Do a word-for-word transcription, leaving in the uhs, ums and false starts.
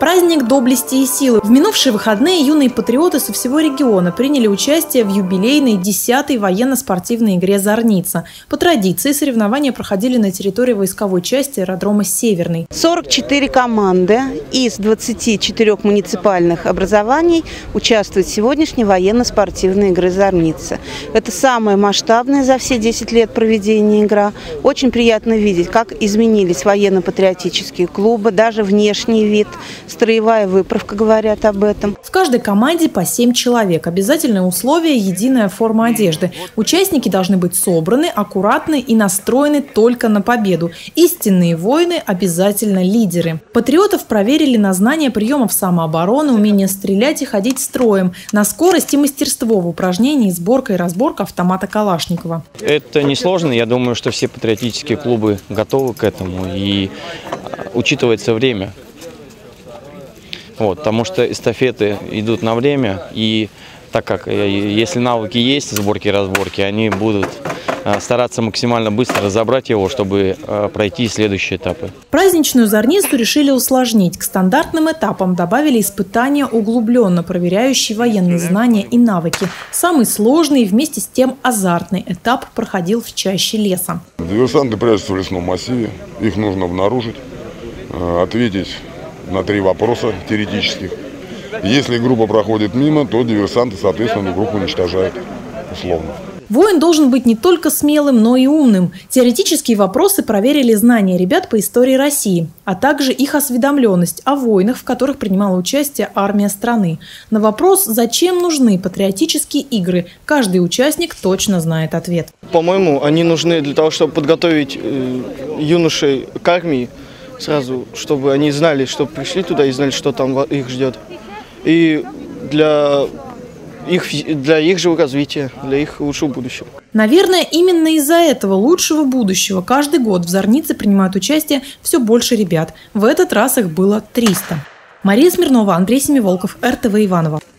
Праздник доблести и силы. В минувшие выходные юные патриоты со всего региона приняли участие в юбилейной десятой военно-спортивной игре «Зорница». По традиции соревнования проходили на территории войсковой части аэродрома «Северный». сорок четыре команды из двадцати четырёх муниципальных образований участвуют в сегодняшней военно-спортивной игре «Зорница». Это самая масштабная за все десять лет проведения игра. Очень приятно видеть, как изменились военно-патриотические клубы, даже внешний вид. Строевая выправка говорят об этом. В каждой команде по семь человек. Обязательное условие – единая форма одежды. Участники должны быть собраны, аккуратны и настроены только на победу. Истинные воины – обязательно лидеры. Патриотов проверили на знание приемов самообороны, умение стрелять и ходить строем, на скорость и мастерство в упражнении сборка и разборка автомата Калашникова. Это несложно. Я думаю, что все патриотические клубы готовы к этому. И учитывается время. Вот, потому что эстафеты идут на время, и так как если навыки есть, сборки и разборки, они будут стараться максимально быстро разобрать его, чтобы пройти следующие этапы. Праздничную зорницу решили усложнить. К стандартным этапам добавили испытания, углубленно проверяющие военные знания и навыки. Самый сложный и вместе с тем азартный этап проходил в чаще леса. Диверсанты прячутся в лесном массиве, их нужно обнаружить, ответить на три вопроса теоретических. Если группа проходит мимо, то диверсанты, соответственно, группу уничтожают условно. Воин должен быть не только смелым, но и умным. Теоретические вопросы проверили знания ребят по истории России, а также их осведомленность о войнах, в которых принимала участие армия страны. На вопрос, зачем нужны патриотические игры, каждый участник точно знает ответ. По-моему, они нужны для того, чтобы подготовить э, юношей к армии, сразу, чтобы они знали, что пришли туда и знали, что там их ждет. И для их, для их же развития, для их лучшего будущего. Наверное, именно из-за этого лучшего будущего каждый год в «Зорнице» принимают участие все больше ребят. В этот раз их было триста. Мария Смирнова, Андрей Семиволков, эр тэ вэ Иваново.